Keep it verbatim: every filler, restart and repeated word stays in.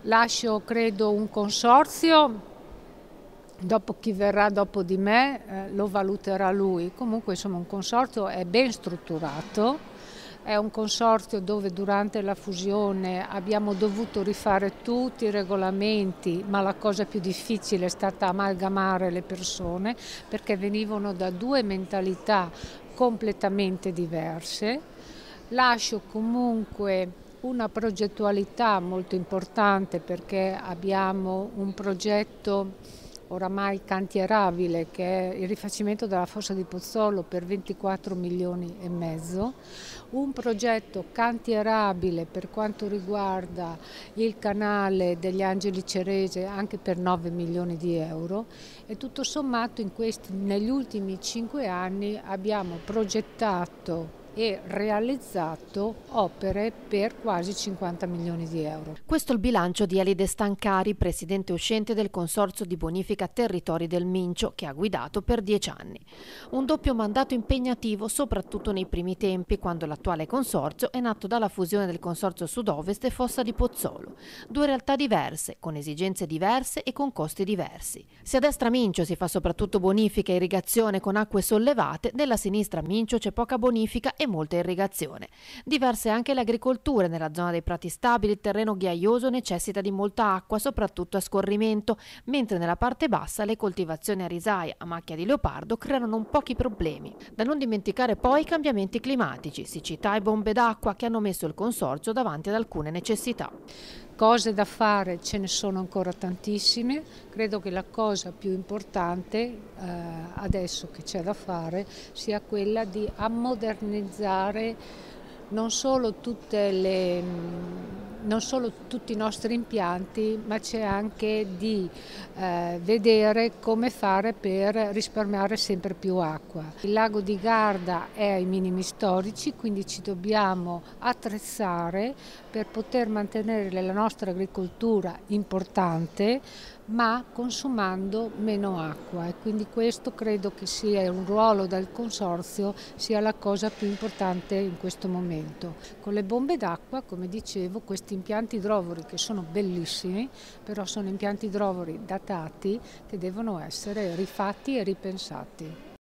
Lascio, credo, un consorzio. Dopo chi verrà dopo di me eh, lo valuterà lui. Comunque insomma un consorzio è ben strutturato, è un consorzio dove durante la fusione abbiamo dovuto rifare tutti i regolamenti, ma la cosa più difficile è stata amalgamare le persone perché venivano da due mentalità completamente diverse. Lascio comunque una progettualità molto importante perché abbiamo un progetto oramai cantierabile che è il rifacimento della fossa di Pozzolo per ventiquattro milioni e mezzo, un progetto cantierabile per quanto riguarda il canale degli Angeli Cerese anche per nove milioni di euro e tutto sommato in questi, negli ultimi cinque anni abbiamo progettato e realizzato opere per quasi cinquanta milioni di euro. Questo è il bilancio di Elide Stancari, presidente uscente del Consorzio di Bonifica Territori del Mincio, che ha guidato per dieci anni. Un doppio mandato impegnativo soprattutto nei primi tempi, quando l'attuale consorzio è nato dalla fusione del Consorzio Sud-Ovest e Fossa di Pozzolo. Due realtà diverse, con esigenze diverse e con costi diversi. Se a destra Mincio si fa soprattutto bonifica e irrigazione con acque sollevate, nella sinistra Mincio c'è poca bonifica e molta irrigazione. Diversa è anche l'agricoltura. Nella zona dei prati stabili il terreno ghiaioso necessita di molta acqua, soprattutto a scorrimento, mentre nella parte bassa le coltivazioni a risaia a macchia di leopardo creano non pochi problemi. Da non dimenticare poi i cambiamenti climatici, siccità e bombe d'acqua che hanno messo il consorzio davanti ad alcune necessità. Cose da fare ce ne sono ancora tantissime, credo che la cosa più importante eh, adesso che c'è da fare sia quella di ammodernizzare non solo, tutte le, non solo tutti i nostri impianti, ma c'è anche di eh, vedere come fare per risparmiare sempre più acqua. Il lago di Garda è ai minimi storici, quindi ci dobbiamo attrezzare per poter mantenere la nostra agricoltura importante, ma consumando meno acqua, e quindi questo credo che sia un ruolo del consorzio, sia la cosa più importante in questo momento. Con le bombe d'acqua, come dicevo, questi impianti idrovori che sono bellissimi, però sono impianti idrovori datati che devono essere rifatti e ripensati.